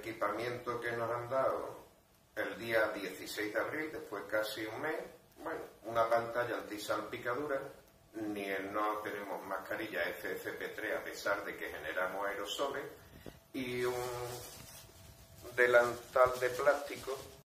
equipamiento que nos han dado el día 16 de abril, después casi un mes, bueno, una pantalla antisalpicadura, no tenemos mascarilla FFP3 a pesar de que generamos aerosoles, y un delantal de plástico